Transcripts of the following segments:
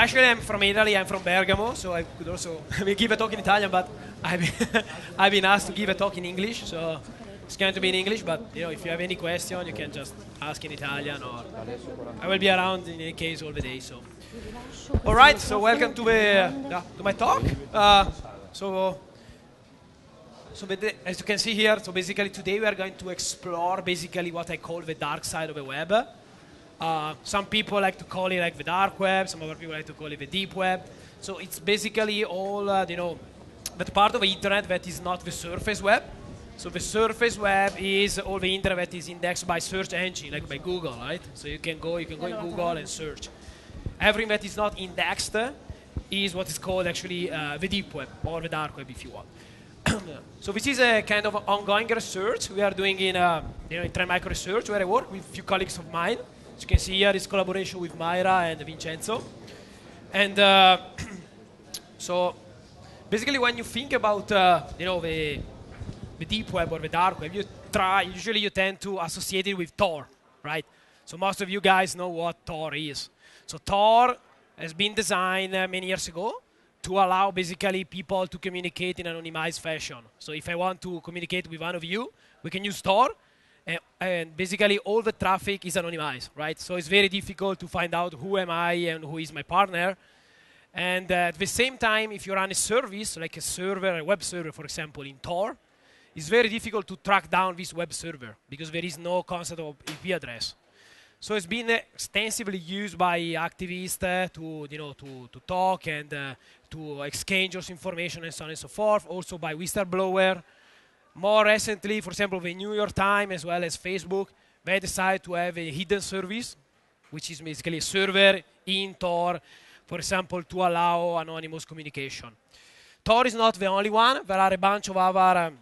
actually, I'm from Italy. I'm from Bergamo, so I could also give a talk in Italian, but I've been, I've been asked to give a talk in English, so it's going to be in English. But if you have any question, you can just ask in Italian, or I will be around in any case all the day. So, all right. So welcome to my talk. As you can see here, so basically today we are going to explore basically what I call the dark side of the web. Some people like to call it like the dark web. Some other people like to call it the deep web. So it's basically all that part of the internet that is not the surface web. So the surface web is all the internet that is indexed by search engine, like by Google, right? So you can go in Google and search. Everything that is not indexed is what is called actually the deep web or the dark web, if you want. So this is a kind of ongoing research we are doing in Trend Micro Research, where I work with a few colleagues of mine. As you can see here, it's collaboration with Mayra and Vincenzo. And so basically, when you think about the deep web or the dark web, usually you tend to associate it with Tor, right? So most of you guys know what Tor is. So Tor has been designed many years ago to allow basically people to communicate in an anonymized fashion. So if I want to communicate with one of you, we can use Tor, and basically all the traffic is anonymized, right? So it's very difficult to find out who am I and who is my partner. And at the same time, if you run a service, like a web server, for example, in Tor, it's very difficult to track down this web server because there is no concept of IP address. So it's been extensively used by activists to talk and to exchange those information and so on and so forth. Also by whistleblower. More recently, for example, the New York Times as well as Facebook, they decided to have a hidden service, which is basically a server in Tor, for example, to allow anonymous communication. Tor is not the only one. There are a bunch of other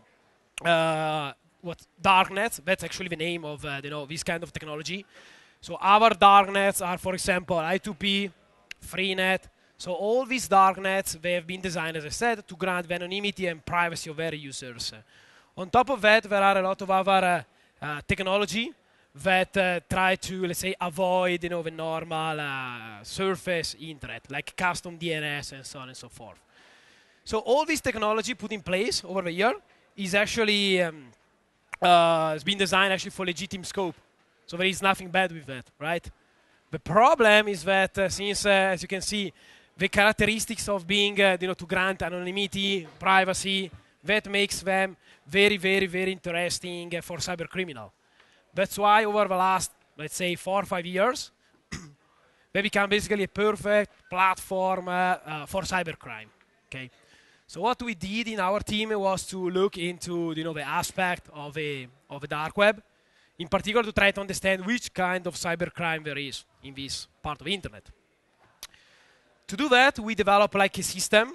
darknets. That's actually the name of this kind of technology. So our darknets are, for example, I2P, Freenet. So all these darknets, they have been designed, as I said, to grant the anonymity and privacy of their users. On top of that, there are a lot of other technology that try to, let's say, avoid the normal surface internet, like custom DNS and so on and so forth. So all this technology put in place over the year is actually has been designed actually for legitimate scope. So there is nothing bad with that, right? The problem is that since, as you can see, the characteristics of being, to grant anonymity, privacy, that makes them very, very, very interesting for cyber criminal. That's why over the last, let's say, 4 or 5 years, they become basically a perfect platform for cybercrime. Okay. So what we did in our team was to look into, the aspect of the dark web, in particular to try to understand which kind of cybercrime there is in this part of the internet. To do that, we developed like a system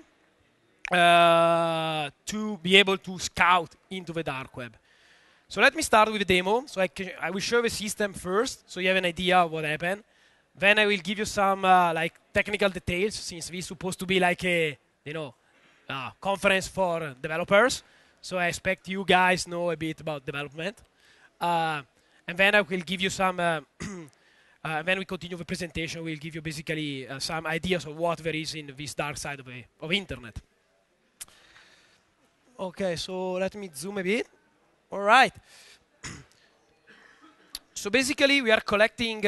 to be able to scout into the dark web. So let me start with a demo. So I will show the system first, so you have an idea of what happened. Then I will give you some technical details, since this is supposed to be like a conference for developers. So I expect you guys know a bit about development. And then I will give you some, when we continue the presentation, we'll give you basically some ideas of what there is in this dark side of internet. Okay, so let me zoom a bit. All right. So basically, we are collecting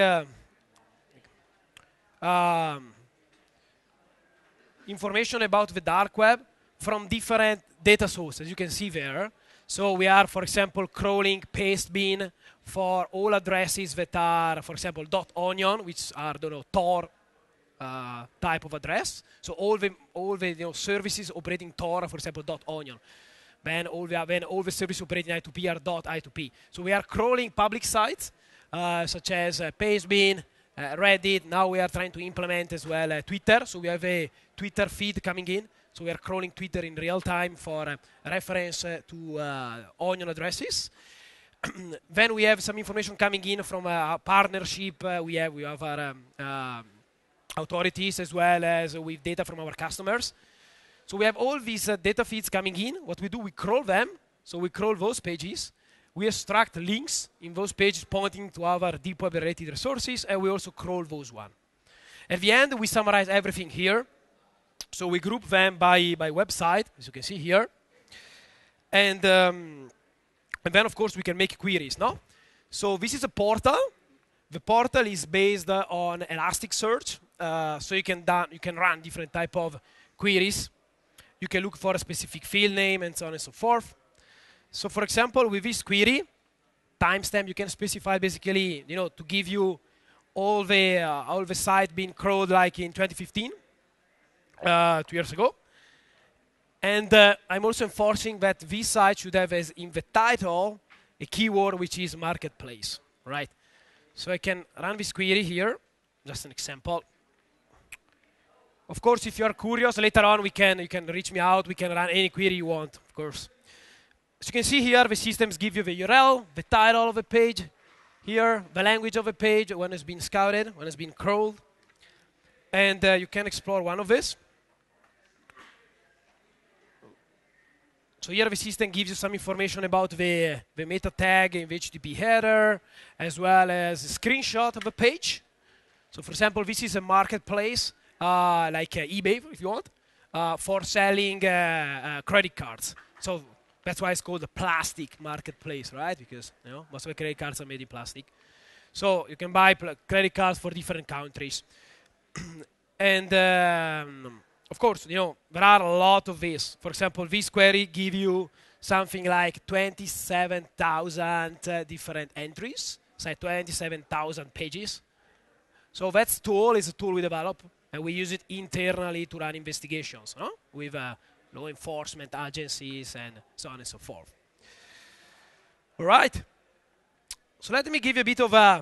information about the dark web from different data sources, you can see there. So we are, for example, crawling Pastebin for all addresses that are, for example, .onion, which are Tor type of address. So all the services operating Tor, for example, .onion. Then all the services operating I2P are .I2P. So we are crawling public sites such as Pastebin, Reddit. Now we are trying to implement as well Twitter. So we have a Twitter feed coming in. So we are crawling Twitter in real time for reference to onion addresses. Then we have some information coming in from a partnership we have with our authorities, as well as with data from our customers. So we have all these data feeds coming in. What we do, we crawl them. So we crawl those pages. We extract links in those pages pointing to our deep web related resources, and we also crawl those ones. At the end, we summarize everything here. So we group them by website, as you can see here. And then, of course, we can make queries, no? So this is a portal. The portal is based on Elasticsearch. So you can run different type of queries. You can look for a specific field name and so on and so forth. So for example, with this query, timestamp, you can specify basically, to give you all the site being crawled like in 2015, 2 years ago. And I'm also enforcing that this site should have as in the title a keyword which is marketplace, right? So I can run this query here, just an example. Of course, if you are curious, later on you can reach me out. We can run any query you want, of course. As you can see here, the systems give you the URL, the title of the page, here, the language of the page, when it's been scouted, when it's been crawled. And you can explore one of this. So here the system gives you some information about the meta tag in the HTTP header, as well as a screenshot of the page. So for example, this is a marketplace, like eBay, if you want, for selling credit cards. So that's why it's called a plastic marketplace, right? Because most of the credit cards are made in plastic. So you can buy credit cards for different countries. And of course, there are a lot of this. For example, this query gives you something like 27,000 different entries, say 27,000 pages. So that tool is a tool we develop, and we use it internally to run investigations with law enforcement agencies and so on and so forth. All right. So let me give you a bit of a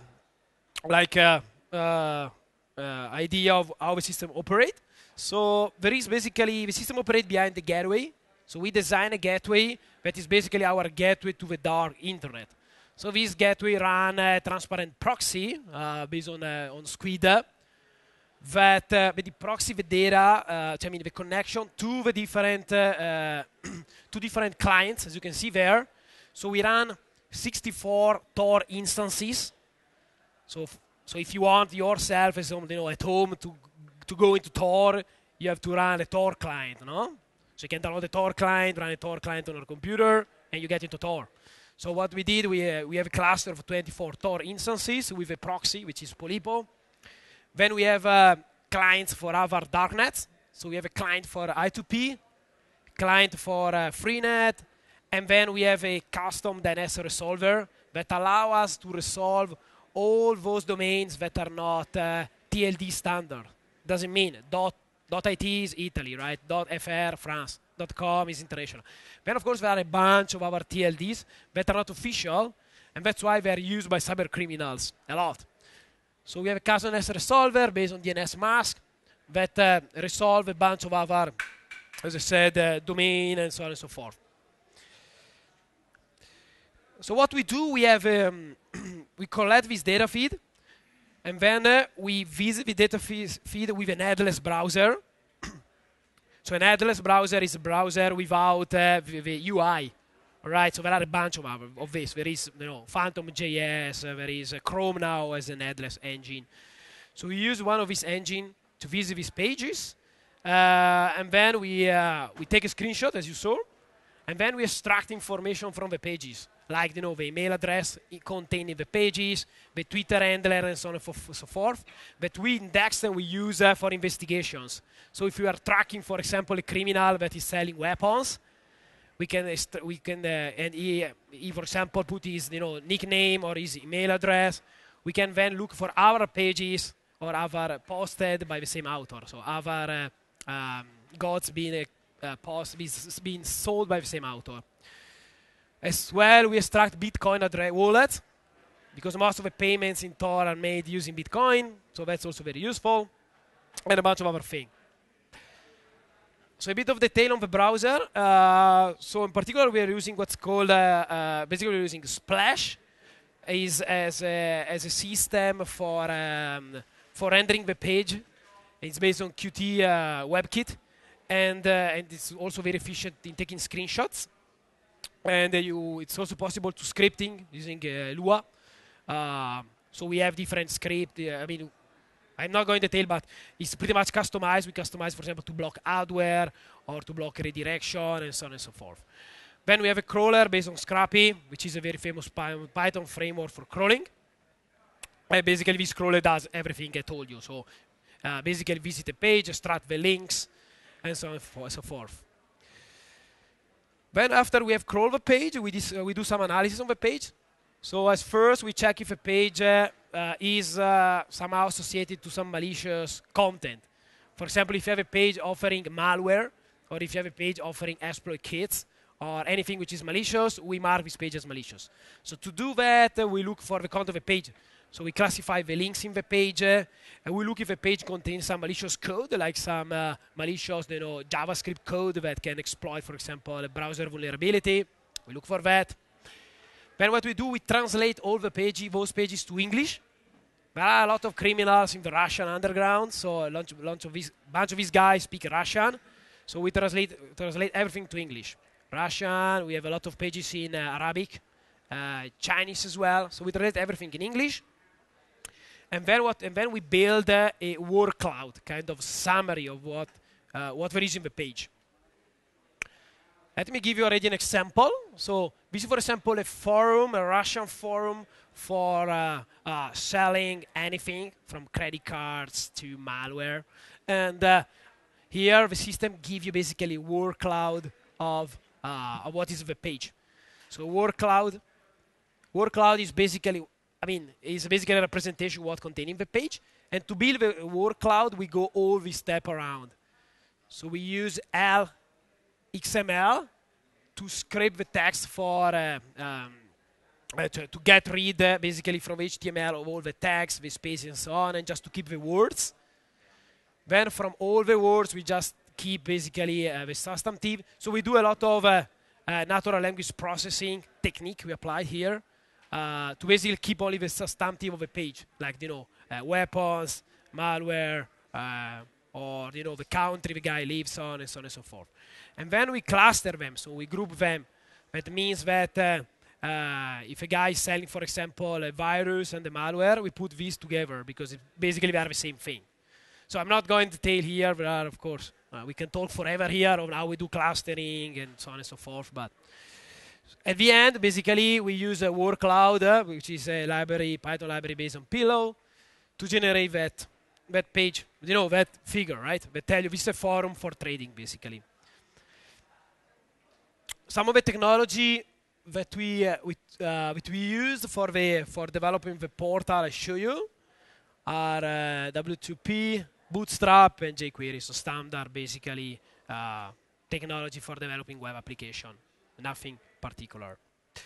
idea of how the system operates. So there is basically the system operates behind the gateway. So we design a gateway that is basically our gateway to the dark internet. So this gateway run a transparent proxy based on Squid that the proxy the data, the connection to the different different clients, as you can see there. So we run 64 Tor instances. So if you want yourself as at home to go into Tor, you have to run a Tor client, no? So you can download a Tor client, run a Tor client on your computer, and you get into Tor. So what we did, we have a cluster of 24 Tor instances with a proxy, which is Polypo. Then we have clients for our darknets. So we have a client for I2P, client for Freenet, and then we have a custom DNS resolver that allow us to resolve all those domains that are not TLD standard. Doesn't mean .it is Italy, right? .fr France, .com is international. Then of course there are a bunch of our TLDs that are not official, and that's why they are used by cyber criminals a lot. So we have a custom DNS resolver based on DNS mask that resolve a bunch of our, as I said, domain and so on and so forth. So what we do, we have we collect this data feed, and then we visit the data feed with an headless browser. So an headless browser is a browser without the UI. All right, so there are a bunch of this. There is Phantom.js, there is Chrome now as an headless engine. So we use one of these engines to visit these pages, and then we take a screenshot, as you saw, and then we extract information from the pages, like the email address containing the pages, the Twitter handler, and so on and so forth, that we index and we use for investigations. So if you are tracking, for example, a criminal that is selling weapons, we can and he, for example, put his nickname or his email address. We can then look for our pages or our posted by the same author. So our goods being sold by the same author. As well, we extract Bitcoin address wallet because most of the payments in Tor are made using Bitcoin. So that's also very useful, and a bunch of other things. So a bit of detail on the browser. So in particular, we are using what's called, basically we're using Splash as a system for rendering the page. It's based on Qt WebKit, and it's also very efficient in taking screenshots. And it's also possible to scripting using Lua. So we have different script. I'm not going to detail, but it's pretty much customized. We customize, for example, to block adware or to block redirection and so on and so forth. Then we have a crawler based on Scrappy, which is a very famous Python framework for crawling. And basically, this crawler does everything I told you. So basically, visit a page, extract the links, and so on and so forth. Then after we have crawled the page, we do some analysis on the page. So as first, we check if a page is somehow associated to some malicious content. For example, if you have a page offering malware, or if you have a page offering exploit kits, or anything which is malicious, we mark this page as malicious. So to do that, we look for the content of the page. So we classify the links in the page, and we look if the page contains some malicious code, like some malicious JavaScript code that can exploit, for example, a browser vulnerability. We look for that. Then what we do, we translate all the those pages to English. There are a lot of criminals in the Russian underground, so a bunch of these guys speak Russian. So we translate everything to English. Russian, we have a lot of pages in Arabic, Chinese as well. So we translate everything in English. And then we build a word cloud, kind of summary of what there is in the page. Let me give you already an example. So this is, for example, a Russian forum for selling anything from credit cards to malware. And here the system gives you basically a word cloud of what is the page. So word cloud is basically, a representation of what contains in the page. And to build the word cloud, we go all this step around. So we use XML to script the text for to get rid basically from HTML of all the text, the space and so on, and just to keep the words. Then from all the words, we just keep basically the substantive. So we do a lot of natural language processing technique we apply here to basically keep only the substantive of a page, like weapons, malware, or the country the guy lives on, and so on and so forth. And then we cluster them, so we group them. That means that if a guy is selling, for example, a virus and the malware, we put these together because basically they are the same thing. So I'm not going to detail here. There are, of course, we can talk forever here on how we do clustering and so on and so forth. But at the end, basically, we use a word cloud, which is a Python library based on Pillow, to generate that page, that figure, right? That tell you this is a forum for trading, basically. Some of the technology that we use for developing the portal I show you are W2P, Bootstrap, and jQuery. So standard, basically, technology for developing web application. Nothing particular.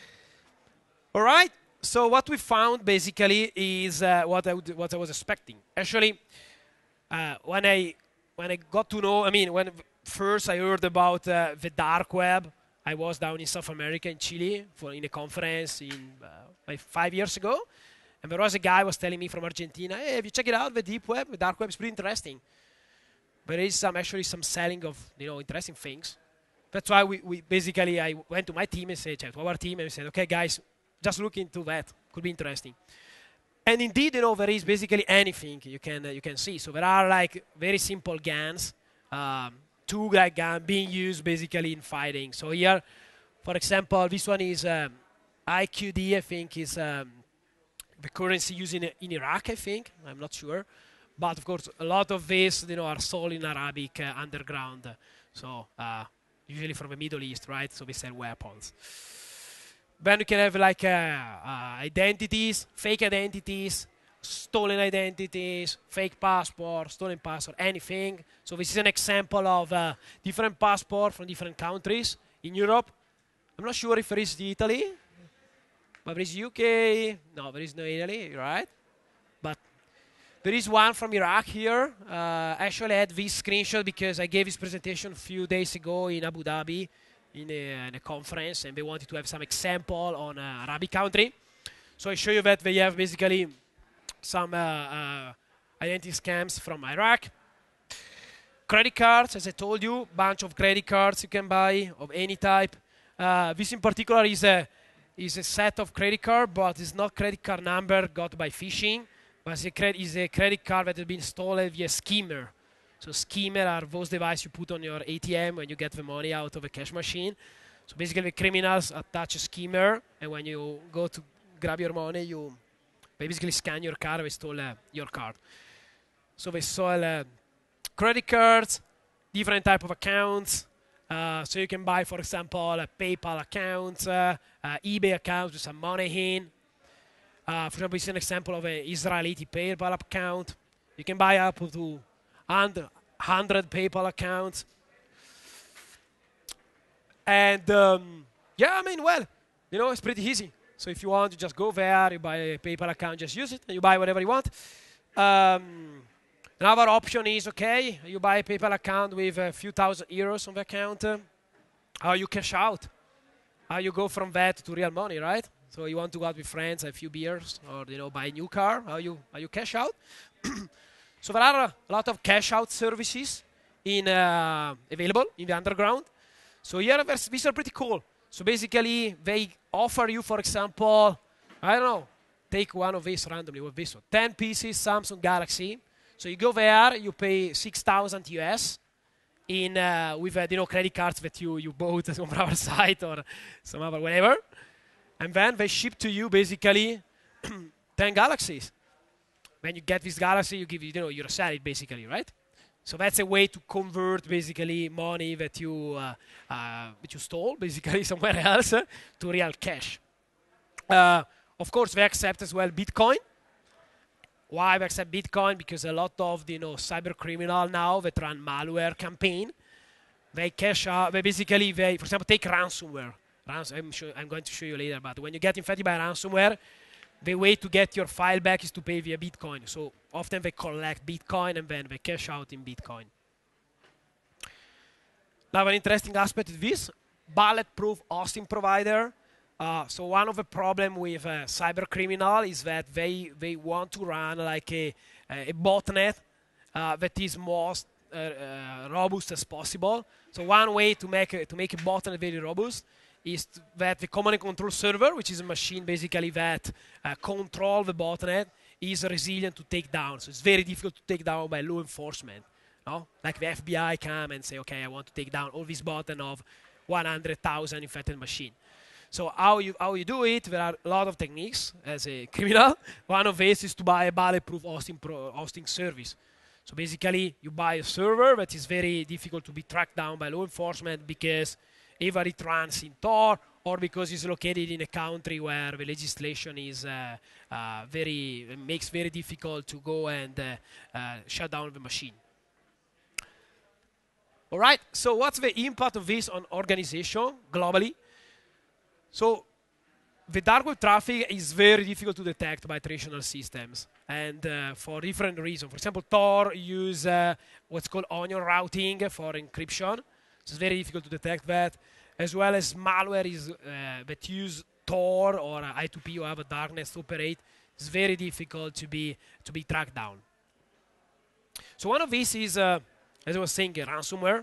All right. So what we found basically is what I was expecting. Actually, when I got to know, when first I heard about the dark web, I was down in South America, in Chile, in a conference like 5 years ago. And there was a guy who was telling me from Argentina, hey, have you checked it out, the deep web? The dark web is pretty interesting. There is actually some selling of interesting things. That's why I went to my team and said, to our team, and we said, okay, guys, just look into that. Could be interesting. And indeed, there is basically anything you can see. So there are like very simple GANs, two GAN being used basically in fighting. So here, for example, this one is IQD, I think, is the currency used in Iraq, I think. I'm not sure. But of course, a lot of these are sold in Arabic underground. So usually from the Middle East, right? So we sell weapons. Then you can have like identities, fake identities, stolen identities, fake passport, stolen passport, anything. So this is an example of different passport from different countries in Europe. I'm not sure if there is Italy, but there is UK. No, there is no Italy, right? But there is one from Iraq here. Actually, I had this screenshot because I gave this presentation a few days ago in Abu Dhabi in a conference, and they wanted to have some example on Arabic country. So I show you that they have basically some identity scams from Iraq. Credit cards, as I told you, bunch of credit cards you can buy of any type. This in particular is a set of credit card, but it's not credit card number got by phishing. but is a credit card that has been stolen via skimmer. So skimmer are those devices you put on your ATM when you get the money out of a cash machine. So basically the criminals attach a skimmer, and when you go to grab your money, they basically scan your card, they stole your card. So they stole credit cards, different type of accounts. So you can buy, for example, a PayPal account, eBay account with some money in. For example, it's an example of an Israeli PayPal account. You can buy up to 100 PayPal accounts. And yeah, I mean, well, it's pretty easy. So if you want, you just go there, you buy a PayPal account, just use it, and you buy whatever you want. Another option is, okay, you buy a PayPal account with a few thousand euros on the account. How you cash out? How you go from that to real money, right? So you want to go out with friends, have a few beers, or buy a new car. How you cash out? So there are a lot of cash out services available in the underground. So here these are pretty cool. So basically they offer you, for example, I don't know, take one of these randomly with this one, 10 pieces Samsung Galaxy. So you go there, you pay 6,000 US with credit cards that you bought on our site or some other whatever, and then they ship to you basically 10 Galaxies. When you get this Galaxy, you give you're a salad basically, right? So that's a way to convert basically money that you stole basically somewhere else to real cash. Of course, they accept as well Bitcoin. Why they accept Bitcoin? Because a lot of the cyber criminal now that run malware campaign, they cash out. For example, take ransomware. I'm going to show you later. But when you get infected by ransomware, the way to get your file back is to pay via Bitcoin. So often they collect Bitcoin and then they cash out in Bitcoin. Now, an interesting aspect of this, bulletproof hosting provider. So one of the problem with cyber criminal is that they want to run like a botnet that is most robust as possible. So one way to make a botnet very robust is that the command and control server, which is a machine basically that control the botnet, is resilient to take down. So it's very difficult to take down by law enforcement. No? Like the FBI come and say, okay, I want to take down all this botnet of 100,000 infected machine. So how you do it, there are a lot of techniques as a criminal. One of these is to buy a bulletproof hosting service. So basically, you buy a server that is very difficult to be tracked down by law enforcement because either it runs in Tor or because it's located in a country where the legislation is makes very difficult to go and shut down the machine. All right, so what's the impact of this on organization globally? So the dark web traffic is very difficult to detect by traditional systems, and for different reasons. For example, Tor use what's called onion routing for encryption. So it's very difficult to detect that, as well as malware that use Tor or I2P or other darkness to operate. It's very difficult to be tracked down. So one of these is, as I was saying, ransomware.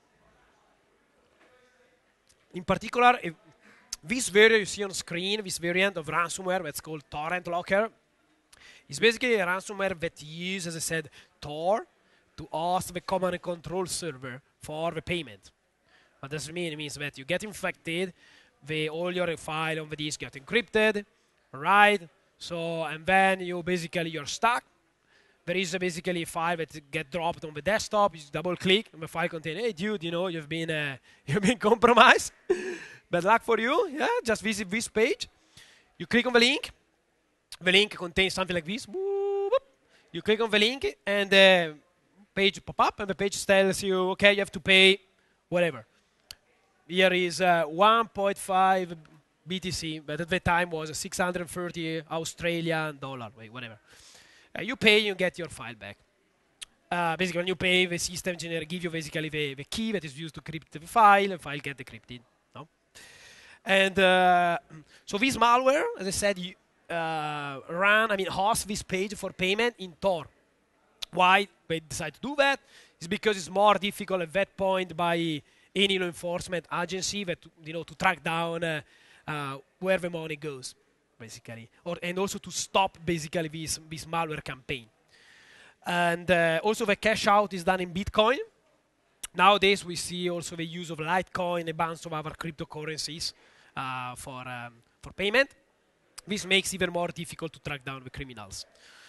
In particular, this variant you see on screen, this variant of ransomware that's called Torrent Locker, is basically a ransomware that uses, as I said, Tor to host the command and control server for the payment. What does it mean? It means that you get infected, all your file on the disk get encrypted, right? So, and then you're stuck. There is basically a file that get dropped on the desktop. You double click, and the file contains, hey dude, you've been compromised. Bad luck for you. Yeah, just visit this page. You click on the link. The link contains something like this. You click on the link, and the page pop up, and the page tells you, okay, you have to pay whatever. Here is 1.5 BTC, but at the time was 630 Australian dollar. Wait, whatever. You pay, you get your file back. Basically, when you pay, the system give you basically the key that is used to crypt the file, and file get decrypted. No? And so this malware, as I said, host this page for payment in Tor. Why they decide to do that? Is because it's more difficult at that point by any law enforcement agency that to track down where the money goes. basically, and also to stop basically this malware campaign. And also the cash out is done in Bitcoin. Nowadays we see also the use of Litecoin, a bunch of other cryptocurrencies for payment. This makes it even more difficult to track down the criminals.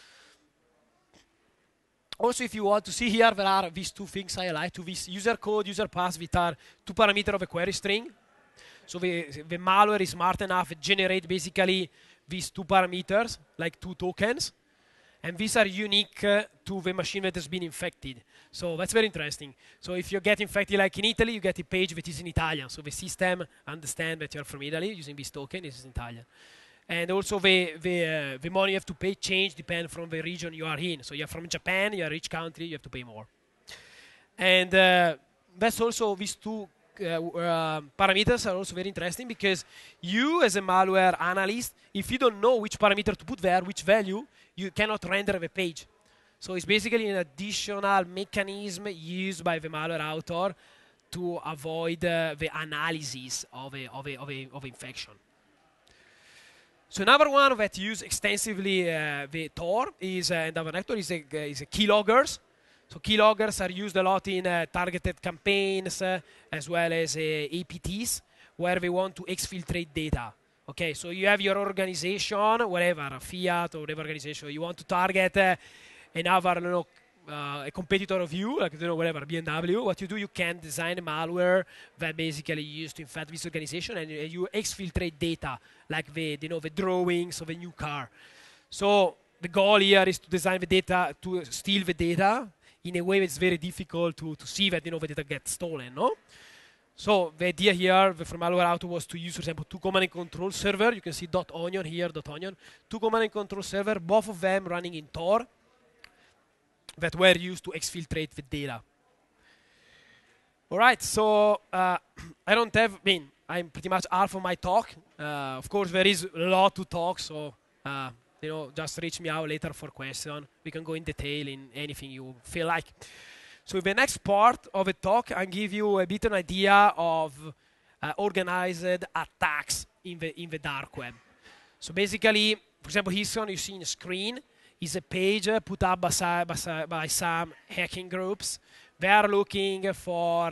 Also, if you want to see here, there are these two things I highlight to this user code, user pass, which are two parameters of a query string. So the malware is smart enough to generate basically these two parameters, like two tokens. And these are unique to the machine that has been infected. So that's very interesting. So if you get infected like in Italy, you get a page that is in Italian. So the system understands that you're from Italy using this token, this is in Italian. And also the money you have to pay change depends from the region you are in. So you're from Japan, you're a rich country, you have to pay more. And that's also these two parameters are also very interesting because you as a malware analyst, if you don't know which parameter to put there, which value, you cannot render the page. So it's basically an additional mechanism used by the malware author to avoid the analysis of infection. So another one that use extensively the Tor is another vector is keyloggers. So keyloggers are used a lot in targeted campaigns as well as APTs where they want to exfiltrate data. Okay, so you have your organization, whatever, Fiat or whatever organization, you want to target another, a competitor of you, like whatever, BMW. What you do, you can design a malware that basically used to infect this organization, and you exfiltrate data, like the drawings of a new car. So the goal here is to design the data, to steal the data in a way that's very difficult to see that the data gets stolen, no? So the idea here from malware author was to use, for example, two command and control server. You can see .onion here, .onion. Two command and control server, both of them running in Tor, that were used to exfiltrate the data. All right, so I'm pretty much half of my talk. Of course, there is a lot to talk, so just reach me out later for questions. We can go in detail in anything you feel like. So in the next part of the talk, I'll give you a bit of an idea of organized attacks in the dark web. So basically, for example, here you see on the screen is a page put up by some hacking groups. They are looking for,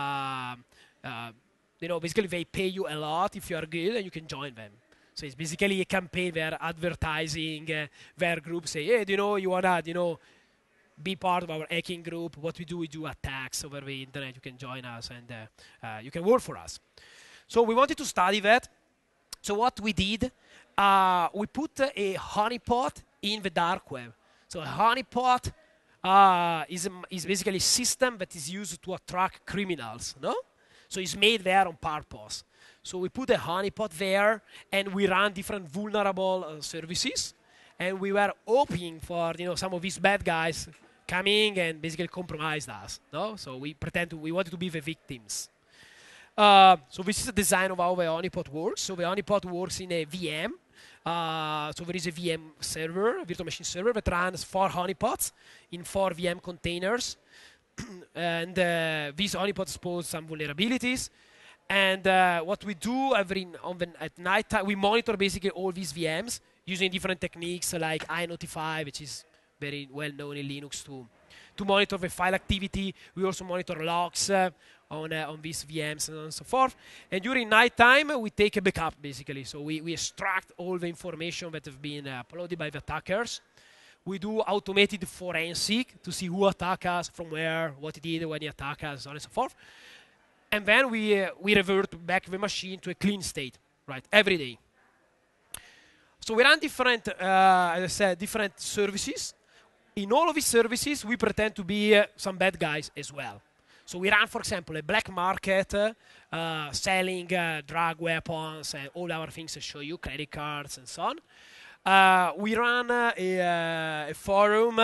basically they pay you a lot if you are good and you can join them. So it's basically a campaign where advertising their group say, hey, you want to, be part of our hacking group. What we do attacks over the internet. You can join us and you can work for us. So we wanted to study that. So what we did, we put a honeypot in the dark web. So a honeypot is basically a system that is used to attract criminals, no? So it's made there on purpose. So we put a honeypot there, and we run different vulnerable services, and we were hoping for some of these bad guys coming and basically compromised us, no? So we wanted to be the victims. So this is the design of how the honeypot works. So the honeypot works in a VM. So there is a VM server, a virtual machine server, that runs 4 honeypots in 4 VM containers. And these honeypots expose some vulnerabilities. And what we do at night time, we monitor basically all these VMs using different techniques like iNotify, which is very well known in Linux to monitor the file activity. We also monitor logs on these VMs and so forth. And during nighttime, we take a backup, basically. So we extract all the information that have been uploaded by the attackers. We do automated forensic to see who attacked us, from where, what he did, when he attacked us, so on and so forth. And then we revert back the machine to a clean state, right, every day. So we run different, as I said, different services. In all of these services, we pretend to be some bad guys as well. So we run, for example, a black market selling drug weapons and all our things to show you, credit cards and so on. We run a forum,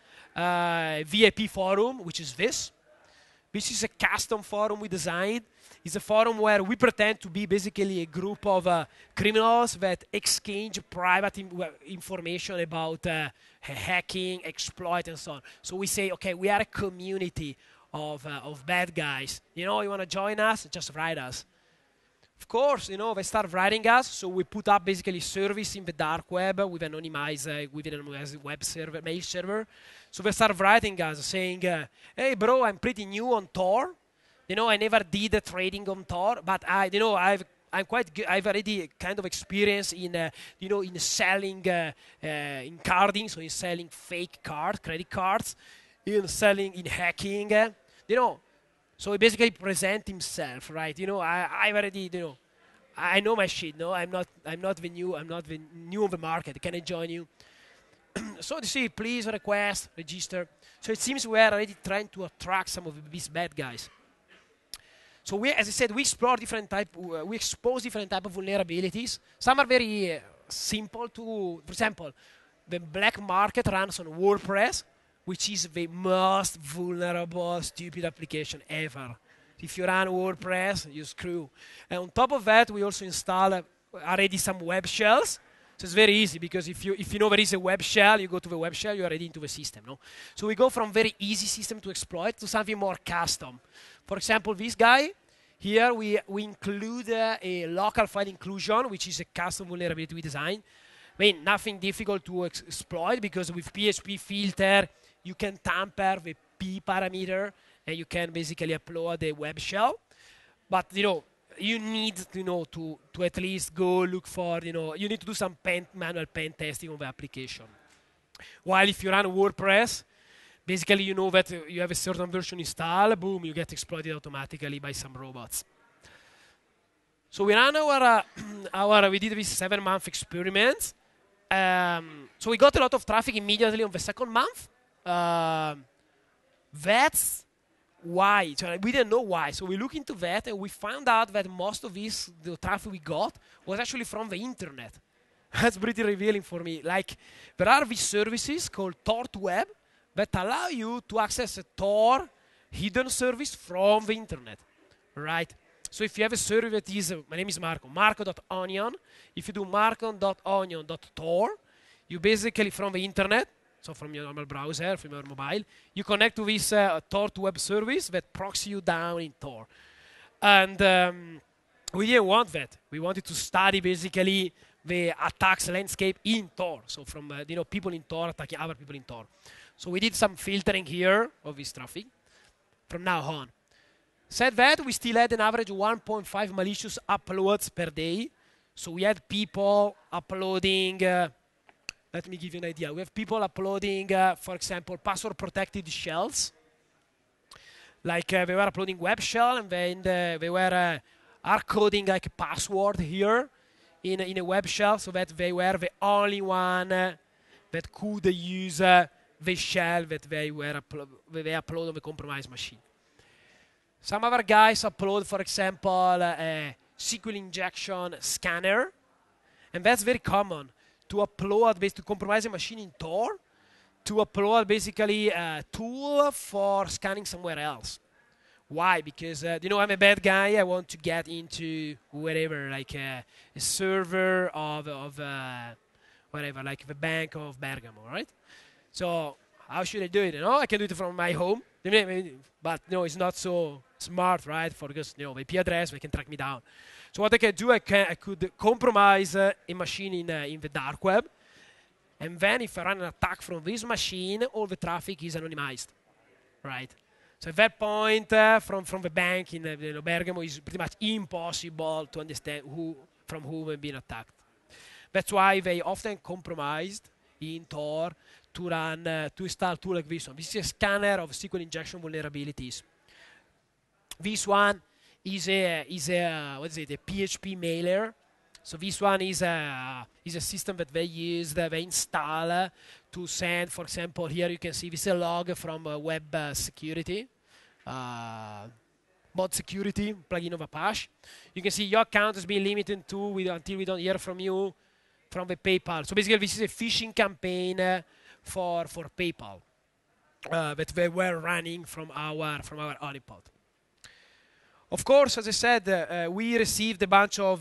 a VIP forum, which is this. This is a custom forum we designed. It's a forum where we pretend to be basically a group of criminals that exchange private information about hacking, exploit, and so on. So we say, okay, we are a community of bad guys. You want to join us? Just write us. Of course, you know, they start writing us, so we put up basically service in the dark web with an anonymized web server, mail server. So they start writing us saying, "Hey, bro, I'm pretty new on Tor. You know, I never did trading on Tor, but I'm quite good. I've already kind of experience in, in selling, in carding, so in selling fake cards, credit cards, in selling, in hacking, you know." So he basically present himself, right? You know, I've already, you know, I know my shit. No, I'm not the new on the market. Can I join you? So you see, please request, register. So it seems we are already trying to attract some of these bad guys. So we, as I said, we explore different type, we expose different type of vulnerabilities. Some are very simple to, for example, the black market runs on WordPress, which is the most vulnerable, stupid application ever. If you run WordPress, you screw. And on top of that, we also install already some web shells. So it's very easy because if you know there is a web shell, you go to the web shell, you're already into the system. No? So we go from very easy system to exploit to something more custom. For example, this guy, here we include a local file inclusion, which is a custom vulnerability we design. I mean, nothing difficult to exploit because with PHP filter, you can tamper the P parameter and you can basically upload the web shell. But, you know, you need to at least go look for, you need to do some manual pen testing on the application. While if you run WordPress, basically you know that you have a certain version installed, boom, you get exploited automatically by some robots. So we ran we did this 7-month experiment. So we got a lot of traffic immediately on the second month. That's why. So we didn't know why. So we looked into that and we found out that most of the traffic we got was actually from the internet. That's pretty revealing for me. Like, there are these services called Tor2Web that allow you to access a Tor hidden service from the internet, right? So if you have a server that is, my name is Marco, marco.onion. If you do marco.onion.tor, you basically from the internet, so from your normal browser, from your mobile, you connect to this Tor2Web service that proxy you down in Tor. And we didn't want that. We wanted to study basically the attacks landscape in Tor. So from people in Tor attacking other people in Tor. So we did some filtering here of this traffic from now on. Said that, we still had an average 1.5 malicious uploads per day. So we had people uploading, let me give you an idea. We have people uploading, for example, password-protected shells. Like they were uploading web shell, and then they were hard-coding like a password here in a web shell, so that they were the only one that could use the shell that they upload on the compromised machine. Some other guys upload, for example, a SQL injection scanner, and that's very common to upload, to compromise a machine in Tor, to upload basically a tool for scanning somewhere else. Why? Because I'm a bad guy. I want to get into whatever, like a server of whatever, like the Bank of Bergamo, right? So how should I do it? I can do it from my home, but it's not so smart, right? Because the IP address, they can track me down. So what I can do, I could compromise a machine in the dark web, and then if I run an attack from this machine, all the traffic is anonymized, right? So at that point, from the bank in Bergamo, is pretty much impossible to understand from whom have been attacked. That's why they often compromised in Tor to run to install a tool like this one. This is a scanner of SQL injection vulnerabilities. This one is a PHP mailer. So this one is a system that they use, that they install to send, for example, here you can see this is a log from web security, mod security, plugin of Apache. You can see your account has been limited to until we don't hear from you from the PayPal. So basically this is a phishing campaign for PayPal that they were running from our honeypot. Of course, as I said, we received a bunch of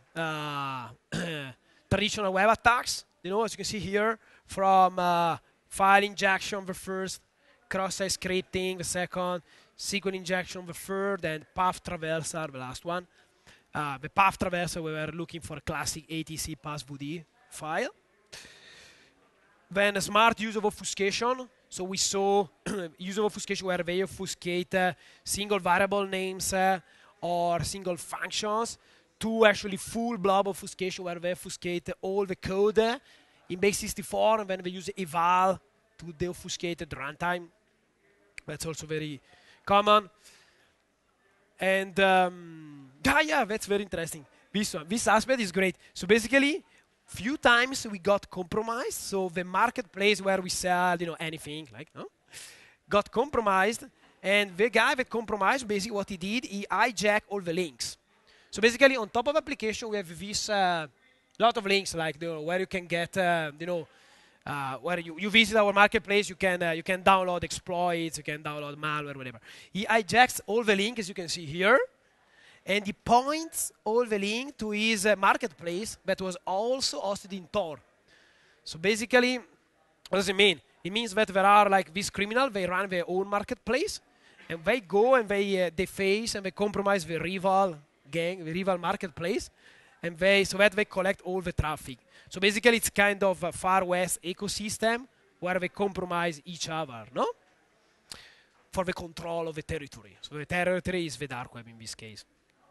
traditional web attacks. As you can see here, from file injection the first, cross-site scripting the second, SQL injection the third, and path traversal the last one. the path traverser, we were looking for a classic ATC passwd file. Then a smart use of obfuscation. So we saw use of obfuscation where they obfuscate single variable names or single functions, to actually full blob obfuscation where they obfuscate all the code in base64, and then they use eval to deobfuscate at runtime. That's also very common. And yeah, that's very interesting. This aspect is great. So basically, few times we got compromised. So the marketplace where we sell, anything, got compromised. And the guy that compromised, basically what he did, he hijacked all the links. So basically, on top of application, we have this lot of links, like where you can get, where you visit our marketplace, you can download exploits, you can download malware, whatever. He hijacks all the links, as you can see here, and he points all the link to his marketplace that was also hosted in Tor. So basically, what does it mean? It means that there are these criminals, they run their own marketplace, and they go and they deface and they compromise the rival gang, the rival marketplace, and so that they collect all the traffic. So basically, it's kind of a Far West ecosystem where they compromise each other, no? For the control of the territory. So the territory is the dark web in this case.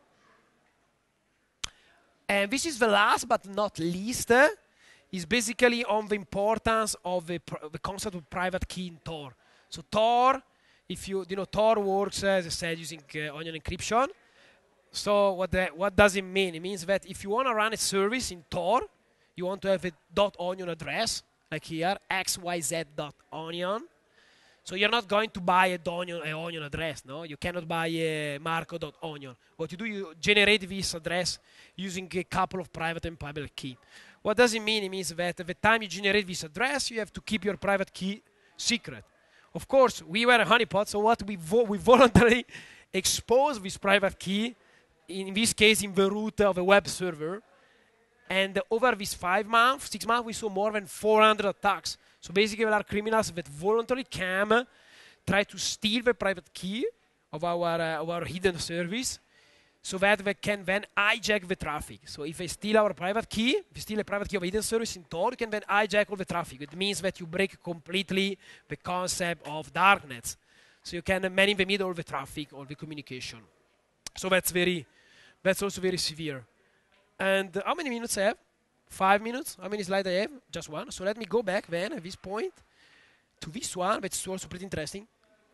And this is the last but not least, is basically on the importance of the concept of private key in Tor. So Tor, if Tor works, as I said, using onion encryption. So what does it mean? It means that if you want to run a service in Tor, you want to have a .onion address, like here, xyz.onion. So you're not going to buy an onion address, no? You cannot buy a marco.onion. What you do, you generate this address using a couple of private and public key. What does it mean? It means that at the time you generate this address, you have to keep your private key secret. Of course, we were a honeypot, so what we voluntarily exposed this private key, in this case in the root of a web server. And over these 6 months, we saw more than 400 attacks. So basically, there are criminals that voluntarily try to steal the private key of our hidden service, so that they can then hijack the traffic. So if they steal our private key, if you steal a private key of a hidden service in Tor, you can then hijack all the traffic. It means that you break completely the concept of darknets. So you can man in the middle all the traffic, all the communication. So that's also very severe. And how many minutes I have? 5 minutes. How many slides I have? Just one. So let me go back then at this point to this one, that's also pretty interesting.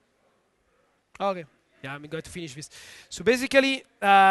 Okay. Yeah, I'm going to finish this. So basically,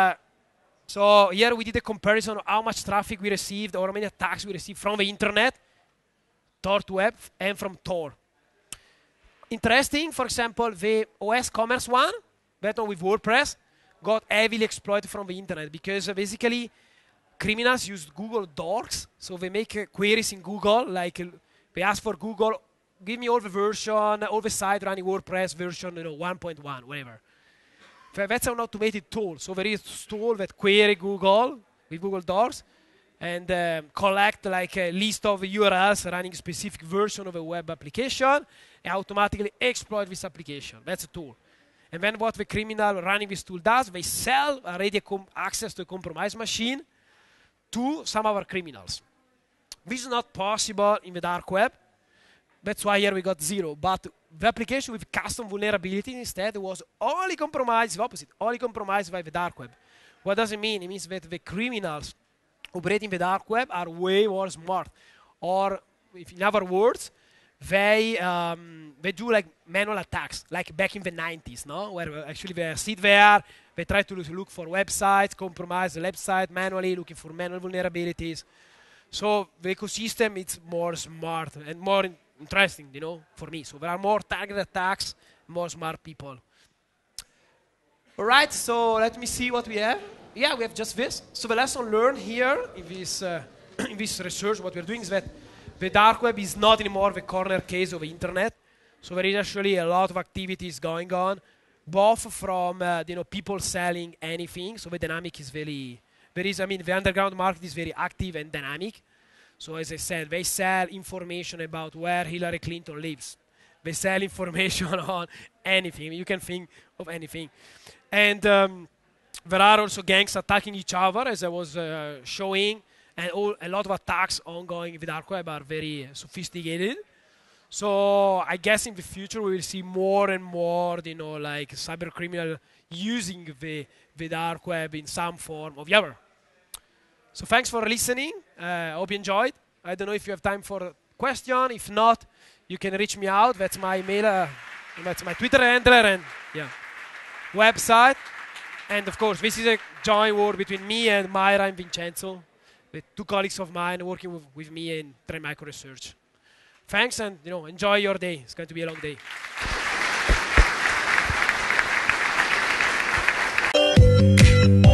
so here we did a comparison of how much traffic we received or how many attacks we received from the internet, Tor to web, and from Tor. Interesting, for example, the OS Commerce one, that one with WordPress, got heavily exploited from the internet because basically criminals used Google Docs, so they make queries in Google, like they ask for Google, give me all the version, all the site running WordPress version, 1.1, whatever. That's an automated tool. So there is a tool that query Google with Google Docs and collect like a list of URLs running a specific version of a web application and automatically exploit this application. That's a tool. And then what the criminal running this tool does, they sell already access to a compromised machine to some of our criminals. This is not possible in the dark web. That's why here we got 0. But the application with custom vulnerability instead was only compromised, the opposite, only compromised by the dark web. What does it mean? It means that the criminals operating the dark web are way more smart. Or, in other words, they do like manual attacks, like back in the 90s, no? Where actually they sit there, they try to look for websites, compromise the website manually, looking for manual vulnerabilities. So the ecosystem is more smart and more interesting, for me. So there are more targeted attacks, more smart people. All right, so let me see what we have. Yeah, we have just this. So the lesson learned here in this, in this research, what we're doing is that the dark web is not anymore the corner case of the internet. So there is actually a lot of activities going on, both from people selling anything. So the dynamic is the underground market is very active and dynamic. So as I said, they sell information about where Hillary Clinton lives. They sell information on anything. You can think of anything. And there are also gangs attacking each other, as I was showing, and a lot of attacks ongoing with dark web are very sophisticated. So I guess in the future we will see more and more, like cyber criminal using the dark web in some form or the other. So thanks for listening. I hope you enjoyed. I don't know if you have time for a question. If not, you can reach me out. That's my email. That's my Twitter handle and website. And of course, this is a joint work between me and Myra and Vincenzo, the two colleagues of mine working with me in Trend Micro Research. Thanks, and enjoy your day. It's going to be a long day.